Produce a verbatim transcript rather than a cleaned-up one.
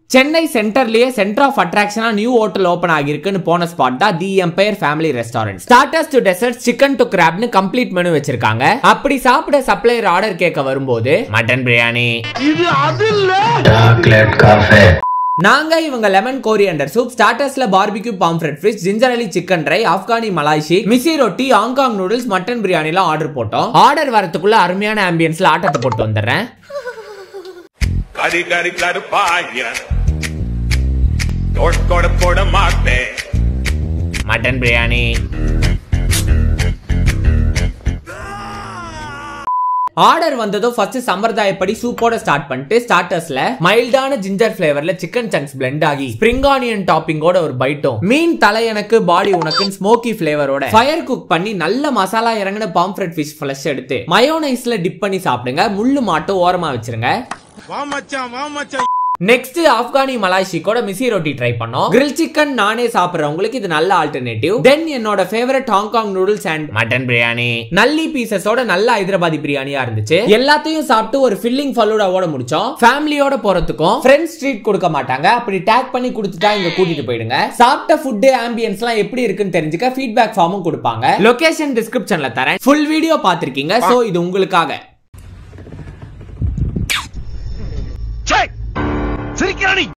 Chennai centerலயே center of attraction new hotel open ஆகிருக்குன்னு போன spot தான் the Empire family restaurant. Starters to desserts, chicken to crab னு complete menu வச்சிருக்காங்க. அப்படி சாப்பிட supplier order கேட்க வரும்போது மட்டன் பிரியாணி, இது அது இல்ல, சாக்லேட் காஃபே. நாங்க இவங்க லெமன் கோரியண்டர் சூப், ஸ்டார்டர்ஸ்ல பார்பிக்யூ பாம்ஃப்ரெட் ஃபிஷ், ஜிஞ்சரலி chicken dry, Afghani malai seekh, missi roti, Hong Kong noodles, mutton biryani எல்லாம் ஆர்டர் போட்டோம். ஆர்டர் வரதுக்குள்ள அருமையான ஆம்பியன்ஸ்ல ஆட்டத்தை போட்டு வந்துடுறேன். கரி கரி கருப்பாயிரன் தோட போட மாட்டேன். மட்டன் பிரியாணி ஆர்டர் வந்ததும் ஃபர்ஸ்ட் சம்பிரதாயப்படி சூப்போட ஸ்டார்ட் பண்ணிட்டு ஸ்டார்டர்ஸ்ல மைல்டான ஜிஞ்சர் ஃபிளேவர்ல சிக்கன் சங்க்ஸ் பிளெண்ட் ஆகி ஸ்ப்ரிங் ஆனியன் டாப்பிங்கோட ஒரு பைட்டும், மீன் தலை எனக்கு பாடி உனக்கு ஸ்மோக்கி ஃபிளேவரோட ஃபயர் குக் பண்ணி நல்ல மசாலா இறங்கின பாம்ஃப்ரெட் ஃபிஷ் ஃபிளஷ் எடுத்து மயோனைஸ்ல டிப் பண்ணி சாப்பிடுங்க. முள்ளு மாட்டு ஓரமா வச்சிருங்க. வா மச்சான் வா மச்சான். நெக்ஸ்ட் ஆப்கானி மலாய் ஷீக்கோட மிஸ்ஸி ரொட்டி ட்ரை பண்ணோம். கிரில் சிக்கன் நானே சாப்பிடுறவங்களுக்கு இது நல்ல ஆல்டர்னேட்டிவ். தென் என்னோட favourite Hong Kong noodles and mutton biryani நல்லி பீசஸோட நல்ல ஹைதராபாதி பிரியாணியா இருந்துச்சு. எல்லாத்தையும் சாப்பிட்டு ஒரு ஃபில்லிங் ஃபலூடாவோட முடிச்சோம். ஃபேமிலியோட போறதுக்கும் ஃப்ரெண்ட்ஸ் ட்ரீட் கொடுக்க மாட்டாங்க, அப்படி டேக் பண்ணி கொடுத்துட்டா இங்க கூட்டிட்டு போயிடுங்க. சாப்பிட்ட ஃபுட் ஆம்பியன்ஸ் எல்லாம் எப்படி இருக்குன்னு தெரிஞ்சுக்க ஃபீட்பேக் ஃபார்மும் கொடுப்பாங்க. லொகேஷன் டிஸ்கிரிப்ஷன்ல தரேன். ஃபுல் வீடியோ பாத்திருக்கீங்க, சோ இது உங்களுக்காக. சிரிக்கிறானி